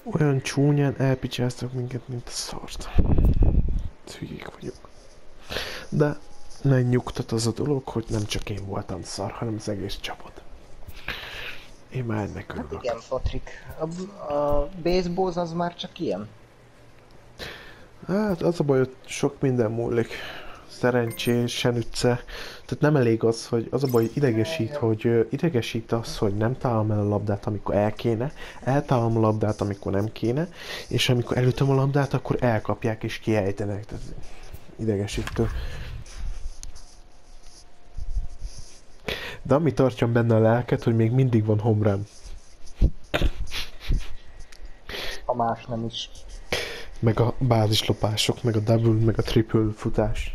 Olyan csúnyán elpicsáztak minket, mint a szart. Hülyék vagyok. De megnyugtat az a dolog, hogy nem csak én voltam szar, hanem az egész csapat. Én már ennek Hát örülök. igen, Patrik. A baseball az már csak ilyen. Hát az a baj, hogy sok minden múlik. Szerencsésen ütce. Tehát nem elég az, hogy az a baj, hogy idegesít az, hogy nem találom el a labdát, amikor el kéne, eltalálom a labdát, amikor nem kéne, és amikor elütöm a labdát, akkor elkapják és kiejtenek. Tehát idegesítő. De ami tartja benne a lelket, hogy még mindig van home run. Ha más nem is. Meg a bázislopások, meg a double, meg a triple futás.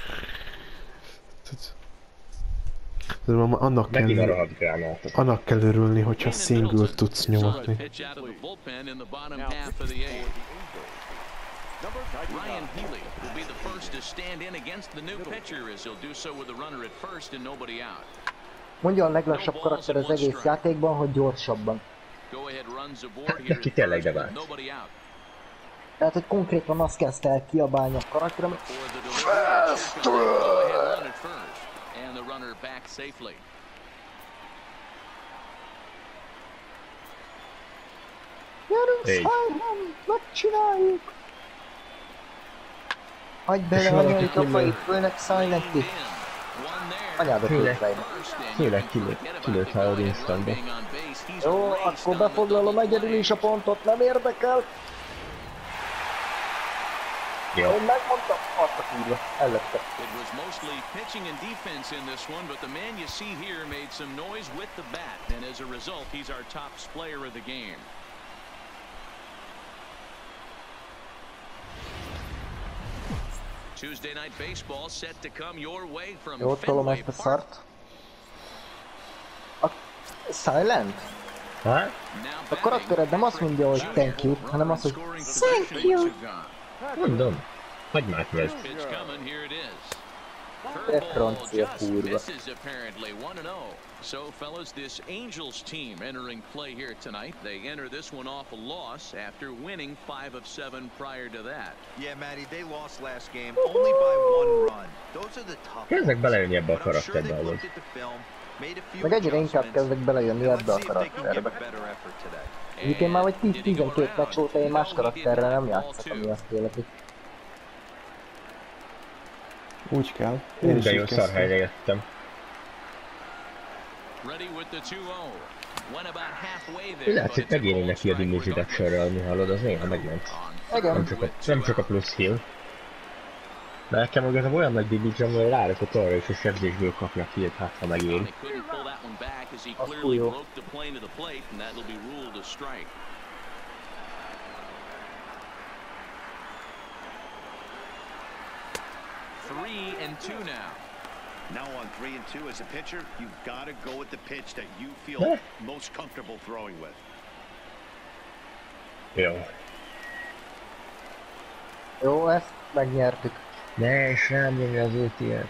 Annak kell örülni, hogyha single tudsz nyomatni. Ryan Healy will be the first to stand in against the new pitcher as he'll do so with a runner at first and nobody out. Mondja a leglassabb karakter az egész játékban, hogy gyorsabban. Ki tényleg de vált. Tehát, hogy konkrétan azt kezdte el kiabálni a karakter, ami... Gyerünk, Simon! Megcsináljuk! Hagyd bele a nyelvi kapait, főleg Silent-i! Anyádat lőtt. Főleg kilőtt Howard instantba. Jó, akkor befoglalom egyedül is a pontot, nem érdekel! Jó. Én megmondtam, azt a kurva, ellette. It was mostly pitching and defense in this one, but the man you see here made some noise with the bat, and as a result, he's our top player of the game. Tuesday night baseball set to come your way from Fenway Park. A Silent? Hát? A karaktered nem azt mondja, hogy thank you, hanem azt, hogy thank you. Mondom. Hagymát vesz. Francia kurva. So fellas, this Angels team entering play here tonight. They enter this one off a loss after winning 5 of 7 prior to that. Yeah, Matty, they lost last game only by 1 run. Those are the tough. Kezdek belejönni ebbe a karakterbe, ahogy. Meg egyre inkább kezdek belejönni ebbe a karakterbe. Egyébként már vagy 10-12 meccs óta én más karakterrel nem játszok, ami azt életi. Úgy kell. De jó szar helyre jöttem. Látszik, megéri neki a damage reduction-ről, mi hallod, az néha megment. Nem csak a plusz heal. De nekem magasabb olyan nagy damage, amivel rárakott arra is, hogy sebzésből kapnak healt, hát ha megéri. Az túl jó. Now on 3 and 2 as a pitcher, you've got to go with the pitch that you feel most comfortable throwing with. Jó. Jó, ezt megnyertük. Ne, és rám nyomj az ultiát.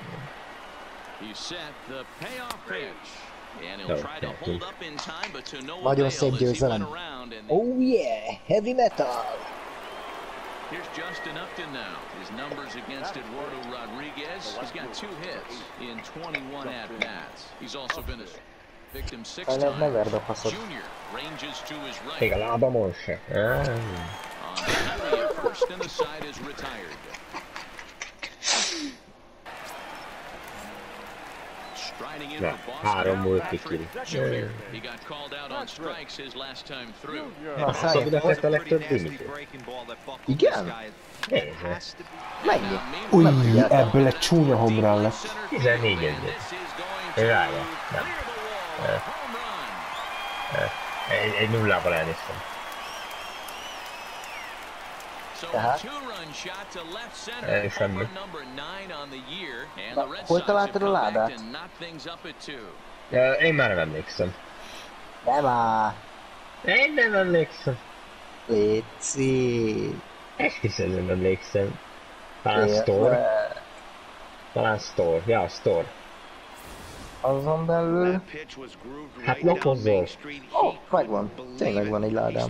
Nagyon szép győzelem. Oh yeah, heavy metal! Here's Justin Upton now. His numbers against Eduardo Rodriguez. He's got 2 hits in 21 at-bats. He's also been a victim 6 times. Junior ranges to his right. Még a lábamon se. First and the side is retired. Na, 3 multi-kill. He got called out on strikes his last time through. Szóval tett a legtöbb damage. Igen? Nézze. Mennyi? Új, ebből egy csúnya home run lesz. 14 egyet. Rája. Nem. Egy nullával elnéztem. Tehát? Semmi. Hol találtad a ládát? Én már nem emlékszem. Nem áll. Én nem emlékszem. Léci. Esküszöm, nem emlékszem. Talán store? Talán store. Ja, store. Azon belül... Hát lapozzol. Ó, megvan. Tényleg van egy ládám.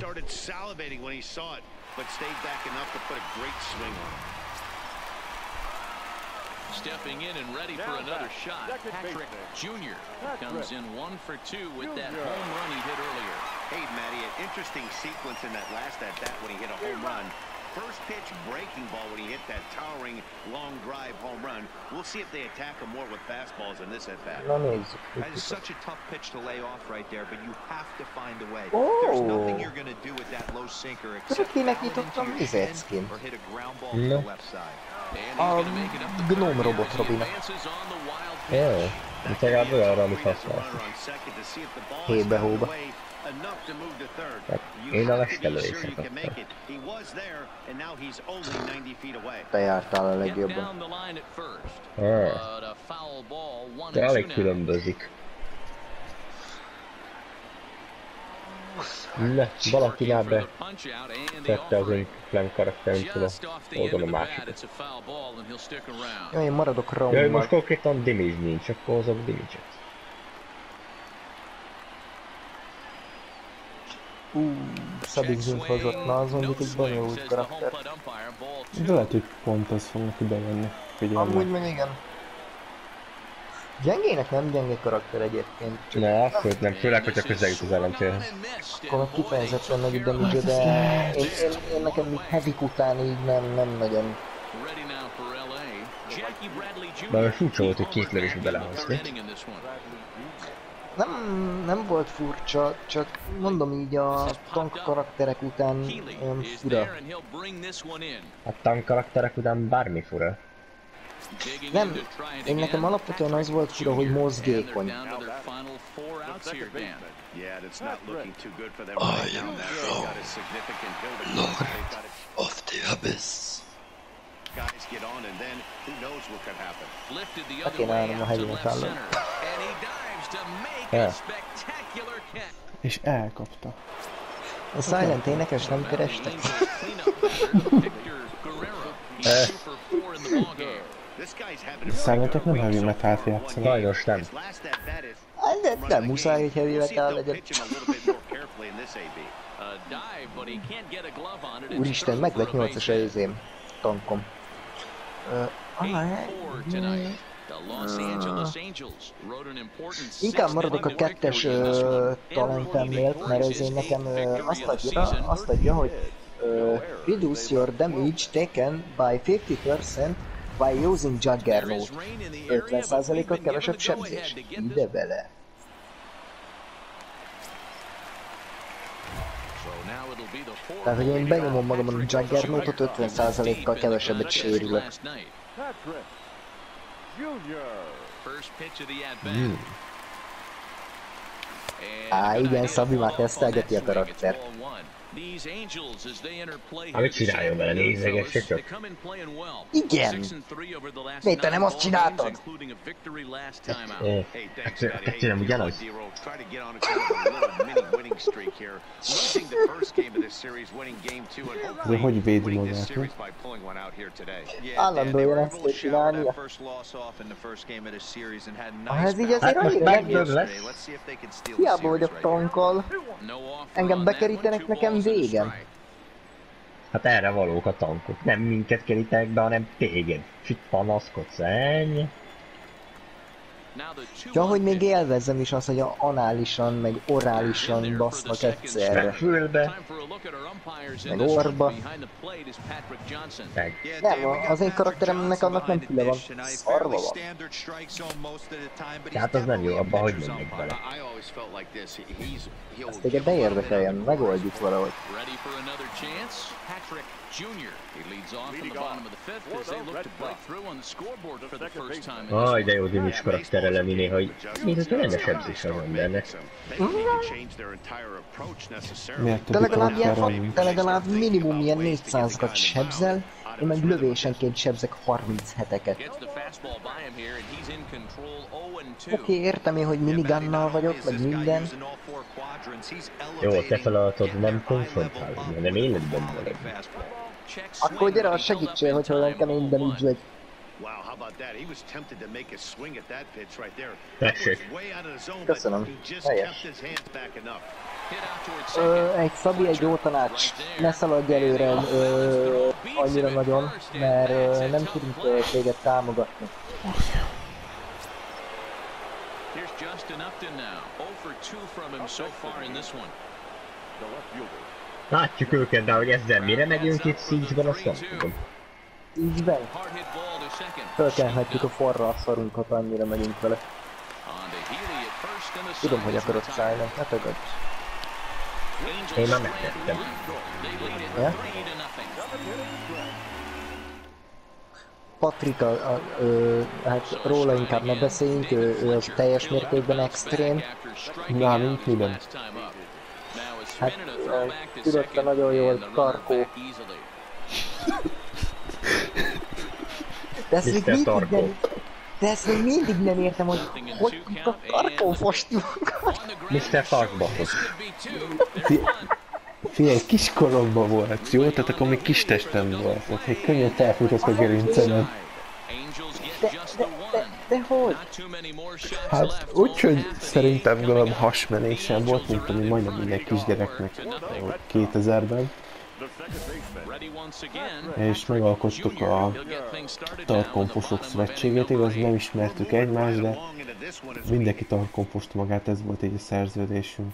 Stepping in and ready for another shot. Patrick Jr. comes in 1 for 2 with that home run he hit earlier. Hey, Matty, an interesting sequence in that last at-bat when he hit a home run. First pitch breaking ball when he hit that towering long drive home run. We'll see if they attack him more with fastballs in this at-bat. That is such a tough pitch to lay off right there, but you have to find a way. There's nothing you're going to do with that low sinker except or hit a ground ball to the left side. A Gnome Robot Robinak. Jó, mint legalább olyanra, amit használsz. Hébe-hóba. Hát, én a legelőések kaptam. Te jártál a legjobban. De elég különbözik. Ne, valaki már be tette az én Flem karakterem tudom. Oldom a másikat. Jó, én maradok Jaj, roundban. most konkrétan damage nincs, akkor hozok damage-et. Szabigzint hozott, na az mondjuk egy bonyolult karakter. De lehet, hogy pont ez fog neki bejönni. Figyelj Amúgy meg. meg igen. Gyengének nem gyenge karakter egyébként. Ne, akkor nem, főleg, hogyha közel jut az ellenfélhez. Akkor meg kifejezetten nagy damage, de én nekem így heavy után így nem nagyon. Bár furcsa volt, hogy 2 lövésbe belehozni. Nem volt furcsa, csak mondom így a tank karakterek után olyan fura. A tank karakterek után bármi fura. Nem, én nekem alapvetően az volt fura, hogy mozgékony. Of the Abyss. Le kéne állnom a hegynek állom. És elkapta. A Silent énekes nem kerestek? Szállítok nem heavy metalt játszani. Sajnos nem. De nem muszáj, hogy heavy metal legyen. Úristen, meg lett 8-as előzém tankom. Inkább maradok a 2-es talentemnél, mert ezért nekem azt adja, hogy reduce your damage taken by 50% by using Juggernaut. 50%-kal kevesebb sebzés. Ide bele. Tehát, hogy én benyomom magamon a Juggernautot, 50%-kal kevesebbet sérülök. Á, igen, Szabi már tesztelgeti a karaktert. Mit csináljon vele, nézegesse csak. Igen! Miért te nem azt csináltad? A kettő nem ugyanaz. De hogy védi magát, mi? Állandóan ezt kell csinálnia. Ez így azért Hát most annyira nem megdög jó. lesz. Hiába vagyok tankkal. Engem bekerítenek, nekem végem. Hát erre valók a tankok. Nem minket kerítenek be, hanem téged. És itt panaszkodsz, ennyi. Ja, hogy még élvezzem is azt, hogy análisan, meg orálisan basznak egyszerre. Meg fülbe. Meg orba. Meg. Nem, az én karakteremnek annak nem füle van. Szarva van. Tehát az nem jó, abban hogy mennek bele. Ezt téged ne érdekeljen, megoldjuk valahogy. Aj, de jó Dimitri karakterre lenni néha, hogy mint hogy lenne sebzés az embernek. Miért De többi legalább, karakterrel nincs? de legalább minimum ilyen 400-at sebzel, én meg lövésenként sebzek 37-eket. Oké, értem én, hogy minigunnal vagyok, meg minden. Jó, te feladatod nem konfrontálni, hanem életben maradni. Akkor gyere, segítsél, hogy olyan kemény damage vagy. Wow, how about that? He was tempted to make a swing at that pitch right there. Tessék. Way out of the zone, but he just kept his hands back enough. Egy Szabi, egy jó tanács, ne szaladj előre annyira nagyon, mert nem tudunk téged támogatni. Látjuk őket, de hogy ezzel mire megyünk itt Siege-ben, azt nem tudom. Siege-ben? Fölkelhetjük a forra a szarunkat, annyira megyünk vele. Tudom, hogy akarod szállni, ne tagadj. Én már megtettem. Ja? Patrik, hát róla inkább ne beszéljünk, ő az teljes mértékben extrém. Nálunk miben? Hát tudott nagyon jól Tarkó. De ezt még mindig nem értem, hogy tudta Tarkó fosni magad. Mr. Tarkbakot. Figyelj, kiskoromban volt, jó? Tehát akkor még kis testem volt. Tehát egy könnyen felfutott a gerincemen. De hogy? Hát úgyhogy szerintem valami hasmenésem volt, mint ami majdnem minden kisgyereknek 2000-ben. És megalkottuk a Tarkonfosok szövetségét, igaz nem ismertük egymást, de mindenki tarkonfost magát, ez volt így a szerződésünk.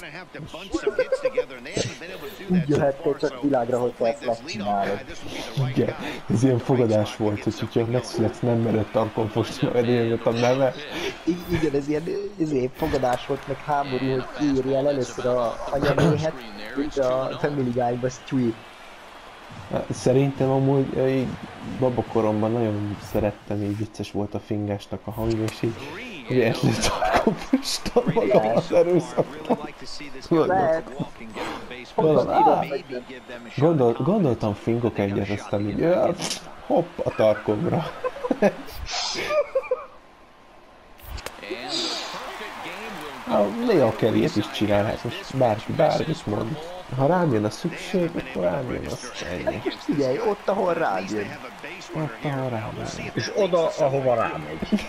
Úgy jöhettél csak világra, hogy te ezt megcsinálod. Igen, ez ilyen fogadás volt, hogy hogyha megszületsz nem mered tarkonfost magad, ilyen jött a neve. Igen, ez ilyen fogadás volt, meg háború, hogy kiírjál először a anyaméhet, mint a Family Guy-ba Stewie. Szerintem amúgy így babakoromban nagyon szerettem, így vicces volt a Fingásnak a hang, és így ilyesmi tarkonfostam magam az erőszakra. Gondoltam Fingok egyet, aztán így hopp a tarkomra. Néha kell ilyet is csinálhat, most bárki bármit mond. Ha rám jön a szükség, akkor rám jön az ennyi. Hát figyelj, ott ahol rád jön. Ott ahol rám jön. És oda, ahova rámegy.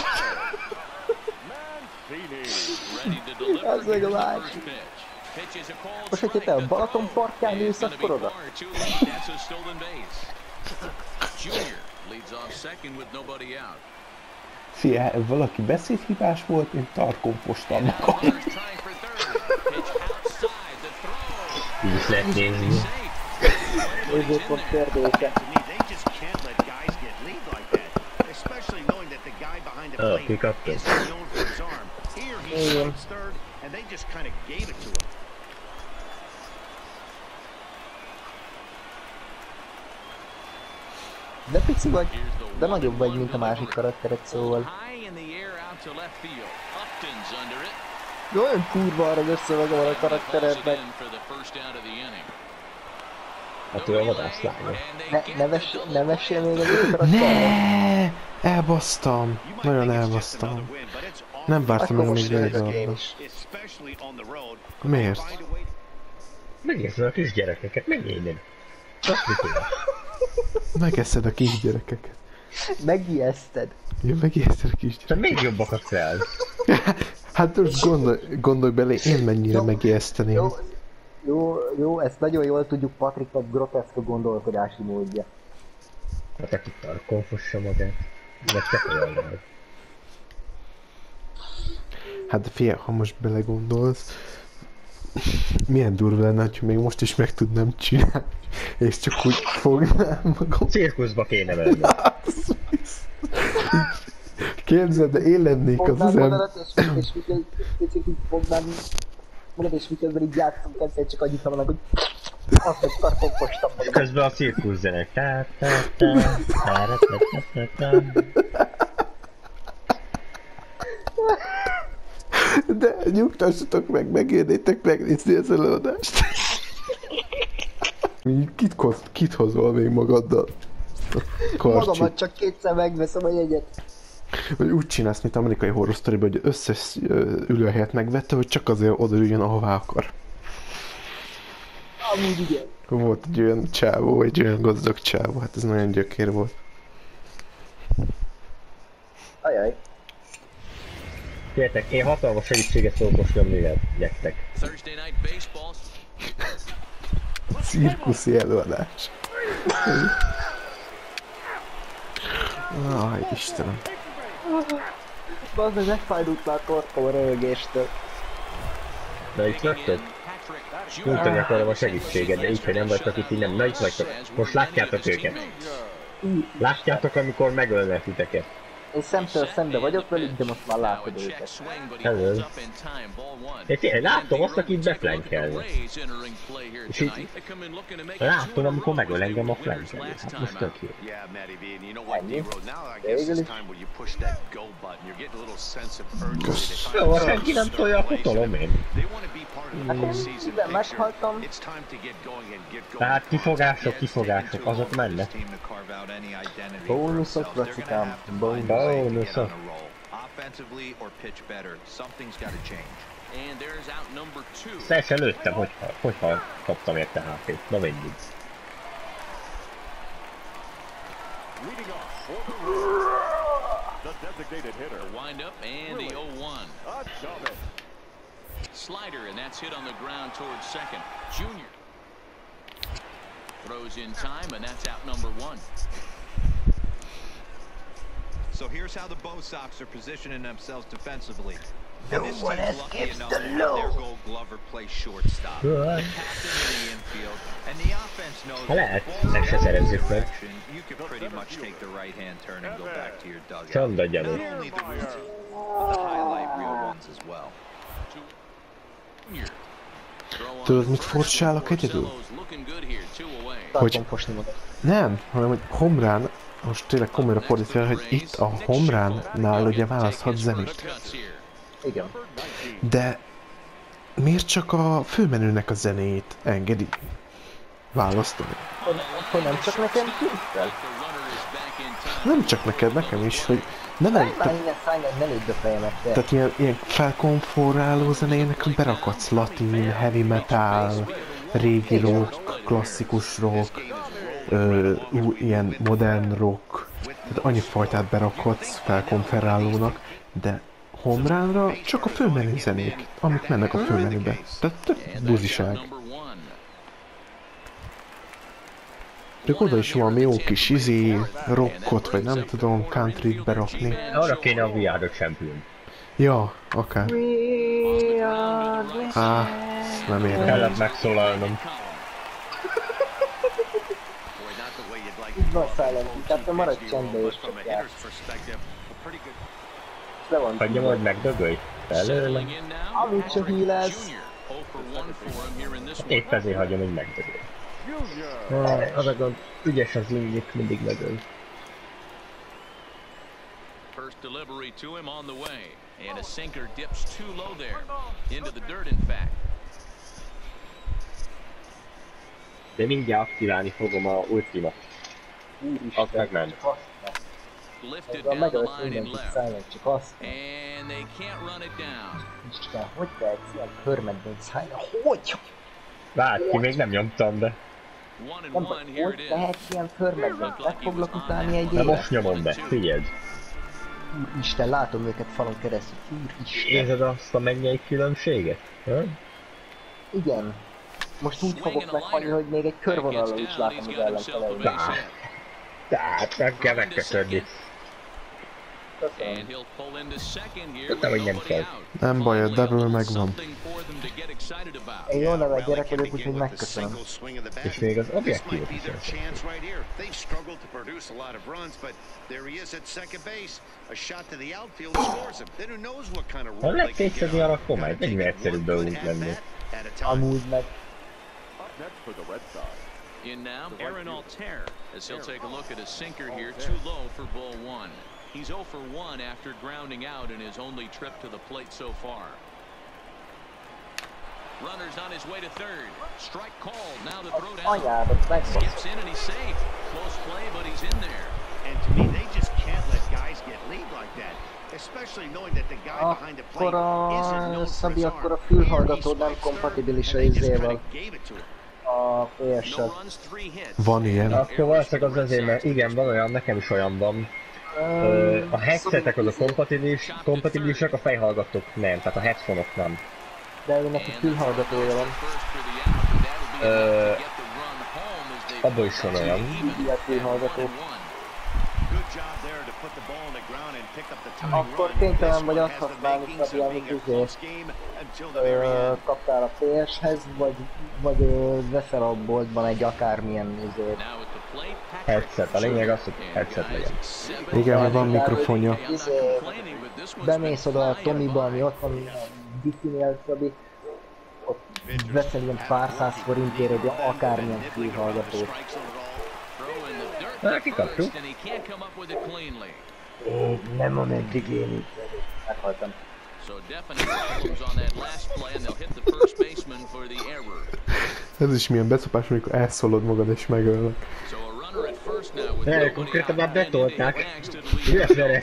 Az meg a másik. Most, hogyha te a Balaton partján ülsz, akkor oda. Fia, valaki beszédhibás volt, én tarkonfostam magam. Így is lehet nézni. Nézőpont kérdése. Kikaptad. Igen. De pici vagy, de nagyobb vagy, mint a másik karaktered, szóval. Olyan kurva arra össze van a karakterednek. Hát ő a vadászlánya. Ne vessél még egyet a karakterre? Ne! Elbasztam. Nagyon elbasztam. Nem vártam meg még végül. Miért? Megérzed a kisgyerekeket, menj innen. Megeszed a kisgyerekeket. Megijeszted. Ja, megijeszted a kisgyerekeket. Te még jobbakat fel. Hát most gondolj bele, én mennyire megijeszteném. Jó, ezt nagyon jól tudjuk Patriknak groteszk a gondolkodási módja. Hát aki tarkonfossa magát. Meg te olyan. Hát figyelj, ha most belegondolsz, milyen durva lenne, ha még most is meg tudnám csinálni, és csak úgy fognám magam. Cirkuszba kéne menni. Képzeld, de én lennék az az ember. És kicsit így fognám magad, és miközben így játszom kezdve, csak annyit mondanak, hogy azt meg tarkonfostam magam. Közben a cirkusz zenek. De nyugtassatok meg, megérnétek megnézni az előadást. Kit hozol még magaddal? Magamat csak kétszer megveszem a jegyet. Vagy úgy csinálsz, mint amerikai horror sztoriban, hogy összes ülőhelyet megvette, hogy csak azért odaüljön, ahová akar. Amúgy igen. Volt egy olyan csávó, egy olyan gazdag csávó, hát ez nagyon gyökér volt. Ajaj. Figyeljetek, én hatalmas segítséget fogok most nyomni nektek. Cirkuszi előadás. Aj, Istenem. Bazdmeg megfájdult már torkom a röhögéstől. Na itt vagytok? Nyújtani akarom a segítséget, de így, hogy nem vagytok itt, így nem. Na itt vagytok. Most látjátok őket. Látjátok, amikor megölnek titeket. Én szemtől szembe vagyok velük, de most már látod őket. Hello. Én tényleg láttam azt, akit beflankelni. És így láttam, amikor megöl engem a flankelni. Hát most tök jó. Ennyi. Végül is. Jó, ha senki nem tolja, akkor tolom én. Akkor mivel meghaltam. Tehát kifogások, azok mennek. Bónuszok, racikám, bónuszok. Szersen lőttem, hogyha kaptam érte HP-t. Na mindig. Slider, and that's hit on the ground towards second. Junior throws in time, and that's out number one. So here's how the Bo Sox are positioning themselves defensively. No one escapes the law. Their Gold Glover plays shortstop. The captain in the infield, and the offense knows that you can pretty much take the right-hand turn and go back to your dugout. Not only the routine, but the highlight reel ones as well. Tudod, mit forcsálok egyedül? Hogy nem, hanem hogy Homrán, most tényleg komolyra fordítva, hogy itt a Homránnál ugye választhat zenét. Igen. De miért csak a főmenünek a zenét engedi választani? Akkor nem csak nekem tűnt. Nem csak neked, nekem is, hogy nem elég. Tehát ilyen felkonforráló zenének berakadsz latin, heavy metal, régi rock, klasszikus rock, ilyen modern rock. Tehát annyi fajtát berakadsz felkonferálónak, de Homránra csak a főmenü zenék, amik mennek a főmenübe. Tehát tök buziság. Tök oda is valami jó kis rockot, vagy nem tudom, countryt berakni. Arra kéne a We Are The Champion. Ja, akár. Nem érem. Kellett megszólalnom. Így van Silent, tehát maradj csendben és csak játsz. Hagyja majd megdögölj? Felőlem. Amit csak hílesz. Épp ezért hagyom, hogy megdögölj. Az a gond, ügyes az mindig megöl. First delivery to him on the way, and a sinker dips too low there into the dirt. In fact, de mindjárt aktiválni fogom a ultimat. Az meg nem. lifted down the line and left, and they can't run it down. Hogy lehet ilyen körmedben szállni? Hogy? Várj, ki még nem nyomtam, de... Hogy lehet ilyen körmedben? Meg foglak utálni egy évet? De most nyomom be, figyeld. Úristen, látom őket falon keresztül. Úristen. Érzed azt a mennyei különbséget? Igen. Most úgy fogok meghalni, hogy még egy körvonalról is látom az ellenfeleimet. Tehát meg kell megköszönni. Tudtam, hogy nem kell. Nem baj, a Devil megvan. Én jól nevelt gyerek vagyok, úgyhogy megköszönöm. És még az objektívot is ha lett kétszedi a komály, mennyire egyszerűbb dolgunk lenni. Amúgy meg. In now, Aaron Altair, as he'll take a look at a sinker here, too low for ball one. He's 0 for 1 after grounding out in his only trip to the plate so far. Runner's on his way to third. Strike called. Now the throw down. Skips in and he's safe. Close play, but he's in there. And to me, they just can't let guys get lead like that. Especially knowing that the guy behind the plate isn't known for his arm. Akkor a fülhallgató nem kompatibilis a izével. A PS-sel. Van ilyen. Akkor valószínűleg az azért, mert igen, van olyan, nekem is olyan van. A headsetek azok kompatibilisek, a fejhallgatók nem, tehát a headphone-ok nem. De ő neki fülhallgatója van. Abban is van olyan. Ilyen fülhallgató. Akkor kénytelen vagy azt használni, amit kaptál a PS-hez, vagy veszel a boltban egy akármilyen izét. Headset, a lényeg az, hogy headset legyen. Igen, mert van mikrofonja. Bemész oda a Tomiba, ami ott van a Wikinél, ott veszel ilyen pár száz forintért egy akármilyen fülhallgatót. Kikaptuk. Nem ameddig én itt meghaltam. Ez is milyen beszopás, amikor elszólod magad és megölnek. Konkrétan már betolták. Üresvere.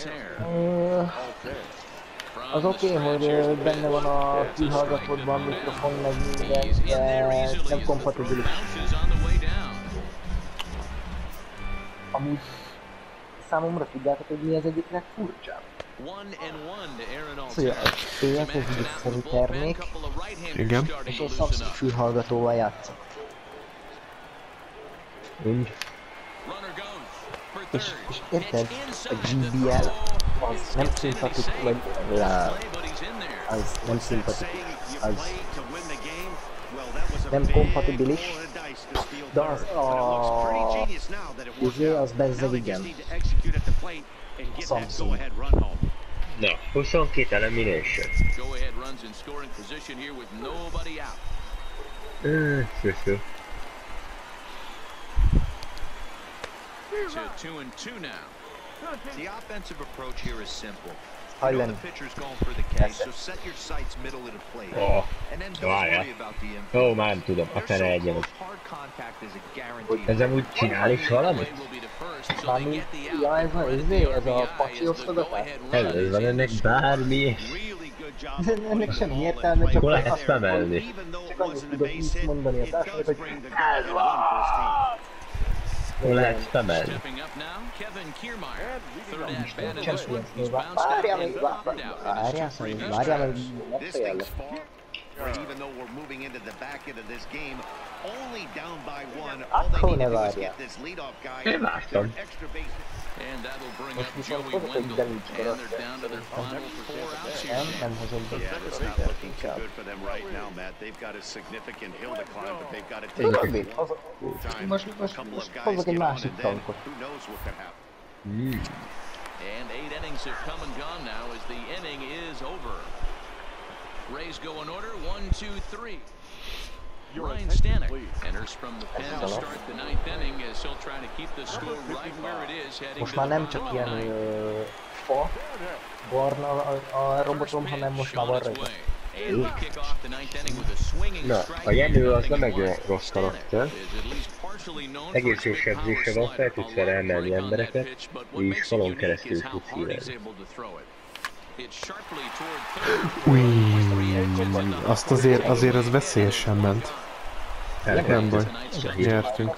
Az oké, hogy benne van a fülhallgatódban mikrofon, meg minden, de nem kompatibilis. Amúgy számomra tudjátok, hogy mi az egyik legfurcsább? Szóval a PS egy visszaszerű termék, Igen. és a Samsung fülhallgatóval játszok. És érted? A JBL az nem szimpatikus, vagy az nem szimpatikus, az nem kompatibilis, de az bezzeg igen. A Samsung. Na, 22 elimination. Sző. The offensive approach here is simple. I You know learned. the pitcher's going for the catch, so set your sights middle of the plate. And then don't worry about the impact. Ó, már nem tudom, a fene egyenet. Hard contact is a guaranteed. Ez amúgy csinál is valamit? Mármint, ja, ez a pacsi osztogatás? Előbb van ennek bármi. Ennek semmi értelme, csak Hol lehet femelni? csak annyit tudok így mondani a társadalmat, hogy ez van! Hol lehet femelni? Várjál még, megfejel. Even though we're moving into the back end of this game, only down by one, all they need to do is get this leadoff guy Én vártam. extra base. And that'll bring Most up viszont Joey hozok egy Wendell, damage and they're down to their final 4 outs here. Nem hozom be. Yeah, it's not looking too good for them right now, Matt. They've got a significant hill to climb, but they've got to take Tudod mit? time. Most hozok egy másik tankot. Who knows what could happen. And 8 innings have come and gone now as the inning is over. Rays go in order, 1, 2, 3. Ryan Stanek enters from the pen to start the 9th inning as he'll try to keep the score right where it is heading Most to már the nem csak bottom of the ilyen ninth. fa, barna a robotom, hanem most már van rajta. Na, a Jenő az nem egy rossz karakter. Egészséges edzése van, fel tudsz vele emelni embereket, és falon keresztül tudsz hírni. Azt azért az veszélyesen ment. Nem baj, nyertünk.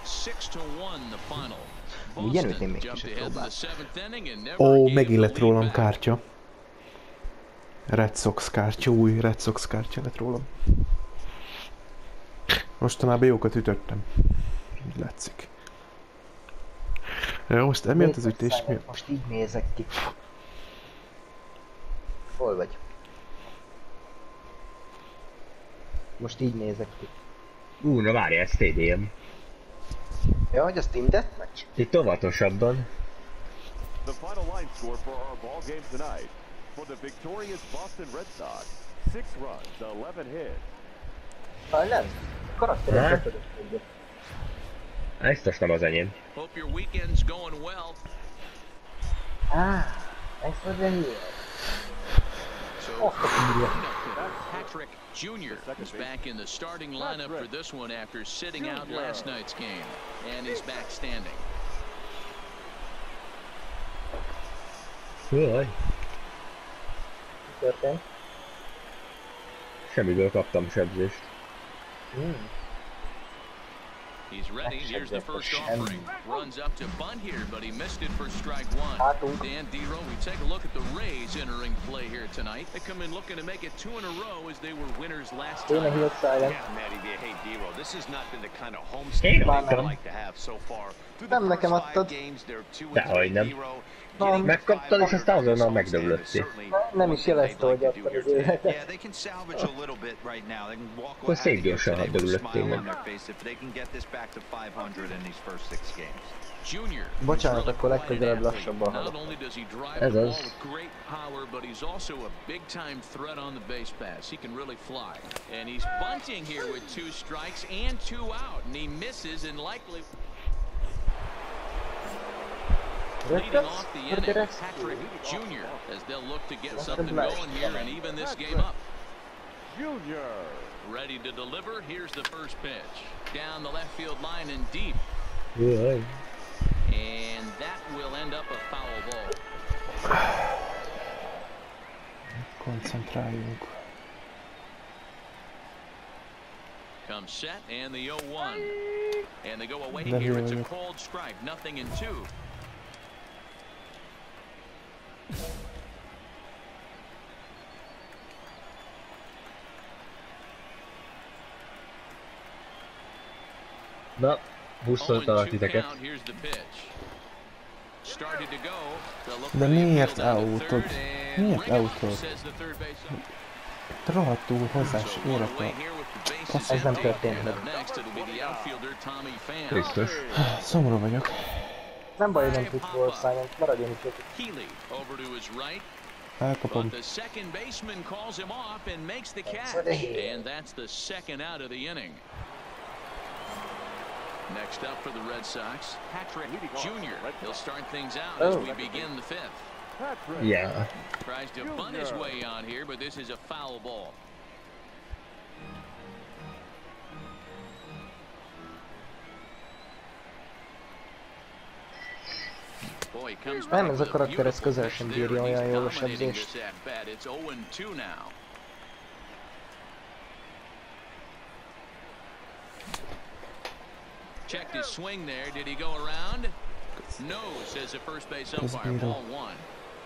Jenőt én még kicsit próbál. Ó, megint lett rólam kártya. Red Sox kártya, új Red Sox kártya lett rólam. Mostanában jókat ütöttem. Így látszik. Jó, most emiatt az ütés mi? Most így nézek ki. Hol vagy? Most így nézek ki. Na várj, ez TDM. Ja, hogy az Team Deathmatch? Itt óvatosabban. The final line score for our ball game tonight. For the victorious Boston Red Sox, 6 runs, 11 hits. Nem. Karakterek betörök. Ezt most nem az enyém. Hope your weekend's going well. Ez az enyém. So, Patrick Jr. is back in the starting lineup for this one after sitting out last night's game, and he's back standing. Jaj, Történt? semmiből kaptam sebzést. He's ready. Here's the first offering. Runs up to bunt here, but he missed it for strike one. Dan Dero, we take a look at the Rays entering play here tonight. They come in looking to make it 2 in a row as they were winners last time. Yeah, Matty, hey, Dero, this has not been the kind of homestand they like to have so far. Through the first 5 games, they're 2-2 Dero. Megkaptad, és aztán azonnal megdöglöttél. Nem is jelezte, hogy adtad az életet. Yeah, they can salvage a little bit right now. They can walk Akkor szép gyorsan döglöttél meg. Bocsánat, akkor legközelebb lassabban halok. Ez az. But he's also a big-time threat on the base pass. He can really fly. And he's bunting here with 2 strikes and 2 out, and he misses and likely leading off the inning, Patrick Jr. as they'll look to get something going here and even this game up. Junior. Ready to deliver. Here's the first pitch. Down the left field line and deep. Jaj. And that will end up a foul ball. Koncentráljunk. Comes set and the 0-1. And they go away here. It's a cold strike. 0-2. Na, buszoltalak titeket. De miért outod? Miért outod? Rohadtul hozzás érek a... Ez nem történt meg. Biztos. Szomorú vagyok. Nem baj, nem tudsz volszálni, maradjon is ott. Elkapom. Next up for the Red Sox, Patrick Jr. He'll start things out as we begin the 5th. Yeah. Tries to bunt his way on here, but this is a foul ball. Nem, ez a karakter, ez közel sem bírja olyan jól a sebzést. It's 0-2 now. Checked his swing there. Did he go around? No, says the first base umpire. Ball 1.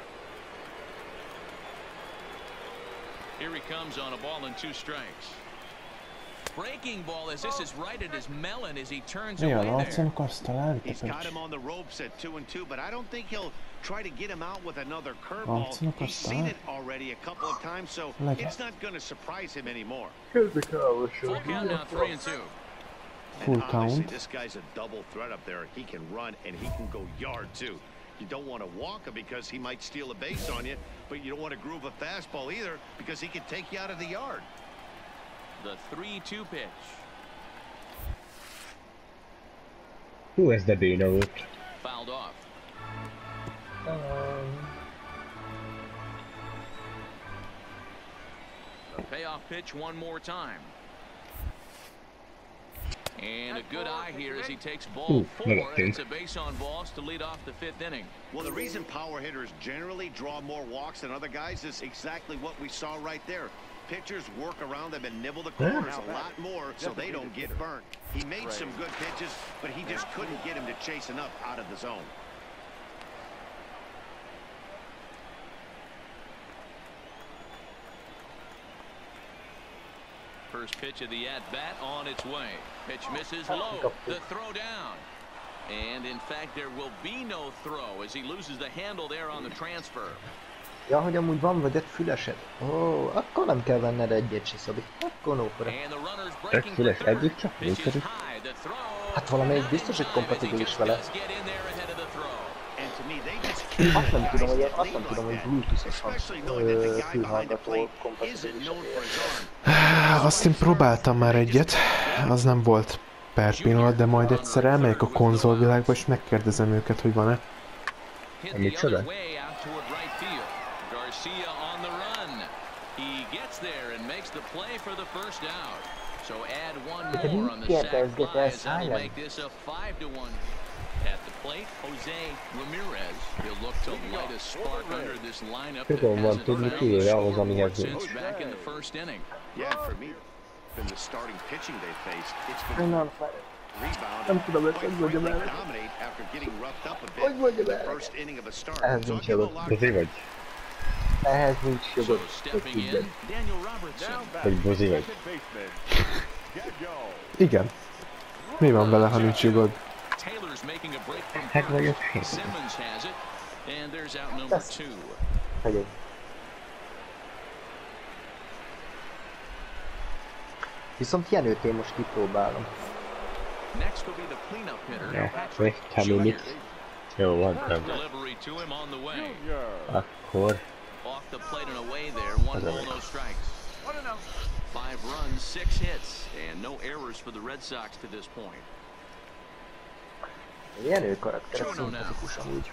Here he comes on a ball and 2 strikes. Breaking ball as this is right at his melon as he turns away there. He's got him on the ropes at 2-2, but I don't think he'll try to get him out with another curveball. He's seen it already a couple of times, so it's not going to surprise him anymore. Full count now, 3-2. Full count. This guy's a double threat up there. He can run and he can go yard too. You don't want to walk him because he might steal a base on you, but you don't want to groove a fastball either because he can take you out of the yard. The 3-2 pitch. Hú, ez de béna volt. Fouled off. The payoff pitch one more time. And a good eye here as he takes ball 4. It's a base on balls to lead off the 5th inning. Well, the reason power hitters generally draw more walks than other guys is exactly what we saw right there. Pitchers work around them and nibble the corners a lot more so they don't get burnt. He made some good pitches, but he just couldn't get him to chase enough out of the zone. First pitch of the at-bat on its way. Pitch misses low. The throw down. And in fact, there will be no throw as he loses the handle there on the transfer. Ja, hogy amúgy van vedett fülesed? Ó, akkor nem kell venned egyet se, Szabi. Akkor nópora. Egy füles együtt csak működik. Hát valamelyik biztos, hogy kompatibilis vele. Azt nem tudom, hogy Bluetooth-osan fülhallgató kompatibilis. Azt én próbáltam már egyet, az nem volt per pillanat, de majd egyszer elmegyek a konzolvilágba és megkérdezem őket, hogy van-e. Micsoda? So add one more on the sac fly, that'll make this a 5-1. At the plate, Jose Ramirez. He'll look to light a spark under this lineup that hasn't found since back in the first inning. Yeah, for me, in the starting pitching they faced, it's been Nem tudom, hogy mondjam el. Hogy mondjam el? Ehhez nincs jogod. Buzi vagy? Ehhez nincs jogod. Hogy buzi vagy? Igen. Mi van vele, ha nincs jogod? Hát vagyok én. Hagyom. Viszont Jenőt én most kipróbálom. Te minit. Jó, van, nem. Akkor... Az a meg. 5 runs, 6 hits, and no errors for the Red Sox to this point. Jenő karakter, szimpatikus amúgy.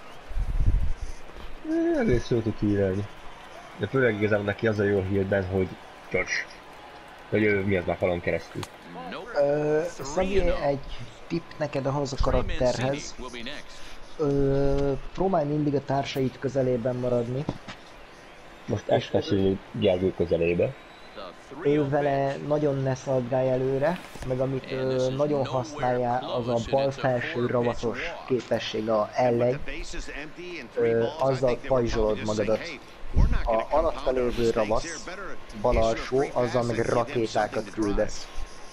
Egész jól tud írálni. De főleg igazából neki az a jó hírben, hogy gyors. Hogy ő mi az már falon keresztül. Szabi, egy tipp neked ahhoz a karakterhez. Próbálj mindig a társait közelében maradni. Most especially Gergő közelébe. Ő vele nagyon ne szaladgálj előre, meg amit nagyon használja, az a bal felső ravatos képesség, a L1. Azzal pajzsolod magadat. A alatta lévő ravasz, bal alsó, azzal meg rakétákat küldesz.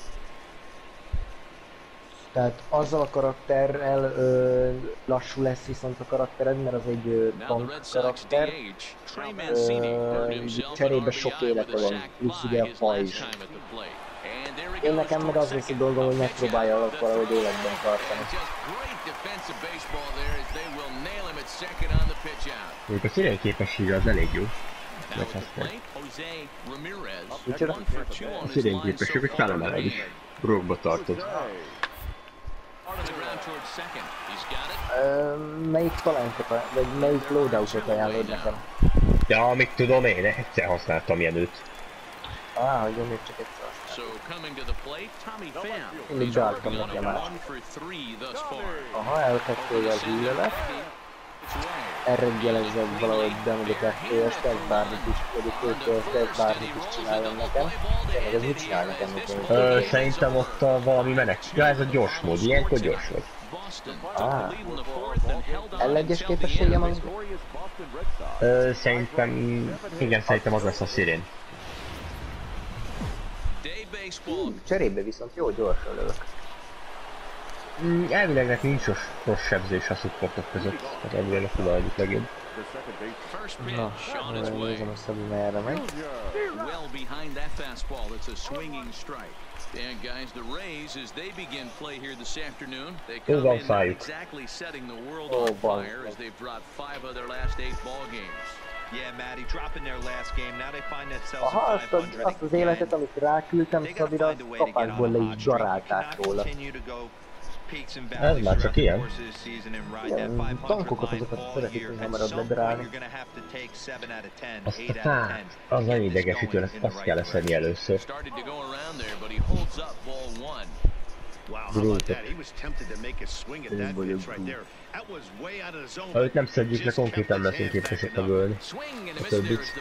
Tehát azzal a karakterrel lassú lesz viszont a karaktered, mert az egy tank karakter. Cserébe sok élete van, plusz ugye a pajzs. Én nekem meg az lesz a dolgom, hogy megpróbáljalak valahogy életben tartani. Mondjuk a szirén képessége az elég jó. A szirén képesség, hogy felemeled is. Rogba tartod. Melyik talántot, vagy melyik loadoutot ajánlod nekem? Ja, amit tudom én, egyszer használtam Jenőt. Hogy én még csak egyszer használtam. Mindig beálltam nekem már. Aha, elkettővel a hűlölet. Elreggelezzed valahogy be meg a kettős, kezd bármit is, vagy kezd bármit is csináljon nekem. Tényleg ez mit csinál nekem? Szerintem ott valami menek. Ja, ez a gyors mód, ilyenkor gyors vagy. L1-es képességem az? Szerintem, igen, szerintem az lesz a szirén. Cserébe viszont jó gyorsan lövök. Elvileg neki nincs rossz sebzés a supportok között, tehát elvileg a fulajdik legjobb. Na, nézem a Szabi merre megy. And guys, the Rays, as they begin play here this afternoon, they Jó come van in fájuk. exactly setting the world on fire as they've dropped 5 of their last 8 ball games. Yeah, Matty, dropping their last game. Now they find themselves Aha, at 500 azt az életet, amit ráküldtem Szabira, azt kapásból le így darálták róla. Ez már csak ilyen. Igen, tankokat azokat szeretik, hogy hamarabb ledarálni. Azt a fát, az nagyon idegesítő, azt kell leszedni először. Ha őt nem szedjük le, konkrétan leszünk képesek megölni a többit.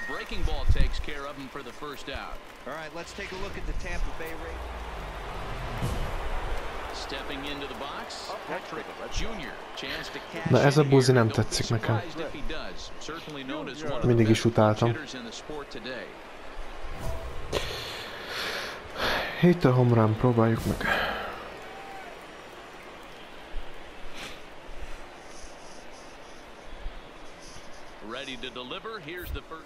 Na ez a buzi nem tetszik nekem. Mindig is utáltam. Hit a home run, próbáljuk meg. Ready to deliver. Here's the first.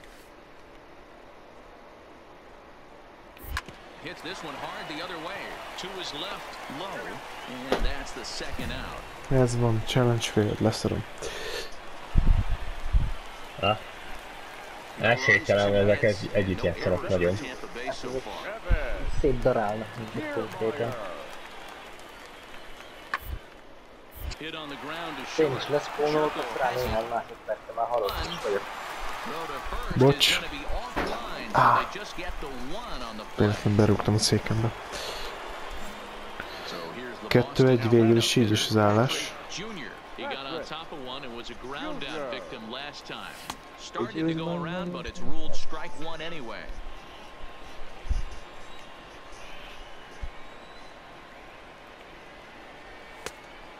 Hits this one hard the other way. To his left, low, and that's the second out. Ez van, challenge failed, leszarom. Esélytelen, ezek együtt játszanak nagyon. Szép darálnak mindig konkrétan. Én is leszpónolok, azt rá néhány másodperce már halott is vagyok. Bocs. Véletlenül berúgtam a székembe. 2-1 végül is így is az állás.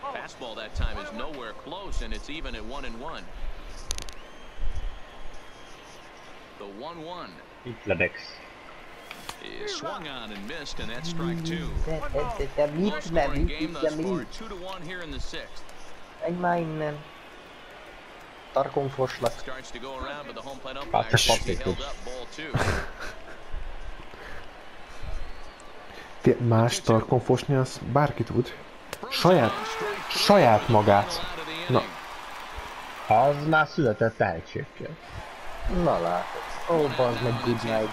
Fastball that time is nowhere close, and it's even at 1-1. The 1-1. Lebex. Is swung on and missed, and that's strike two. De mit nem, de mit? 2-1 here in the sixth. Egy már innen. Tarkon foslak. Starts to go around, but the home plate umpire held up ball two. Más tarkon fosni, az bárki tud. Saját magát. Na. Az már született tehetségkel. Na látod. Ó, bazd meg, good night.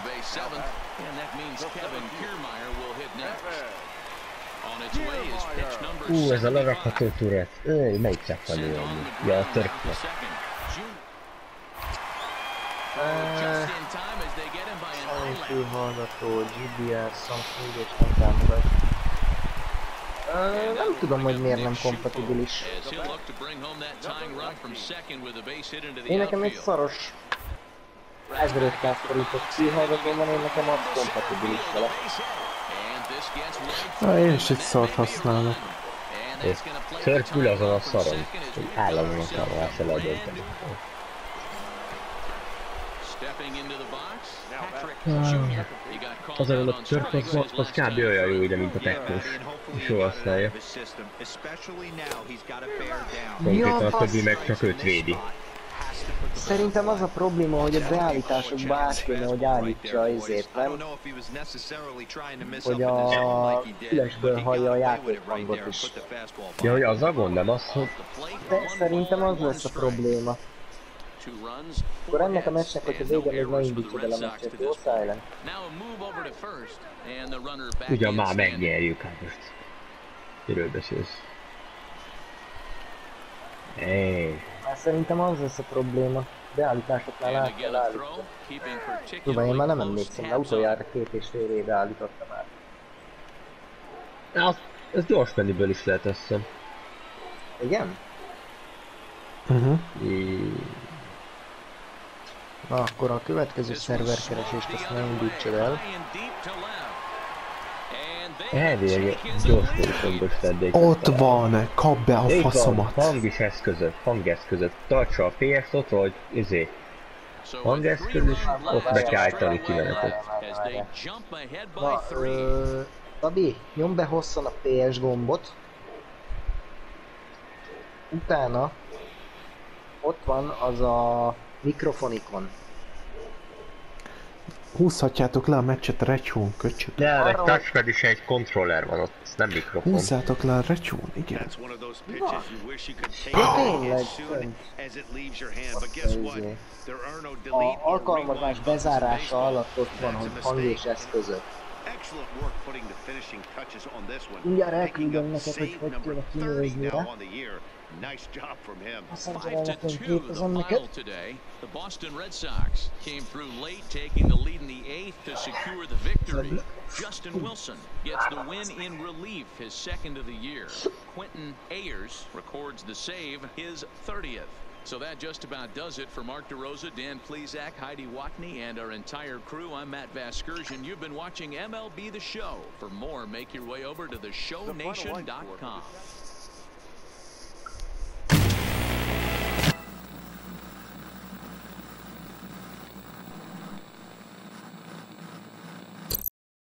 Ez a lerakható turet. Melyik szekvan jön? Ja, a törpnek. Sajnáló hallgató, GBR, Samsung és nem támogat. Nem tudom, hogy miért nem kompatibilis. Én nekem egy szaros 1500 forintos fülhallgatóm van, én nekem az kompatibilis vele. Én is egy szart használok. Törpül azon a szaron, hogy államon akarva se ledönteni. Azért a törp az kb. Olyan jó ide, mint a technos. És jól használja. Konkrétan a többi meg csak őt védi. Szerintem az a probléma, hogy a beállításokba át kéne, hogy állítsa azért, nem? Hogy a fülesből hallja a játékhangot is. Ja, hogy az a gond, nem az, hogy... De szerintem az lesz a probléma. Akkor ennek a meccsnek, hogyha vége még ne indítja el a meccset, jó Silent? Ugyan már megnyerjük, hát most. Miről beszélsz? Hát szerintem az lesz a probléma. Beállításoknál át kell állítani. Tudom, én már nem emlékszem, de utoljára 2,5 éve állítottam át. Ez gyors menüből is lehet, azt hiszem. Igen? Na, akkor a következő szerverkeresést azt ne indítsad el. Elvégre gyors kódusokból szedték. Ott van, kap be a faszomat. Hangeszközött. Tartsa a PS-t ott, vagy hangeszköz, és ott be kell állítani kimenetet. Na, Tabi, nyomd be hosszan a PS gombot. Utána ott van az a mikrofonikon. Húzhatjátok le a meccset retyún, köcsög. De egy touchpad is egy controller van ott, nem mikrofon. Húzzátok le a retyún, igen. Ja, tényleg. A alkalmazás bezárása alatt ott van, hogy hang és eszközök. Mindjárt elküldöm neked, hogy hogy kéne kinézni rá. Aztán cserélnekem képezem neked. The Boston Red Sox came through late, taking the lead in the eighth to secure the victory. Justin Wilson gets the win in relief, his second of the year. Quentin Ayers records the save, his 30th. So that just about does it for Mark DeRosa, Dan Plesac, Heidi Watney, and our entire crew. I'm Matt Vasgersian. You've been watching MLB The Show. For more, make your way over to theshownation.com.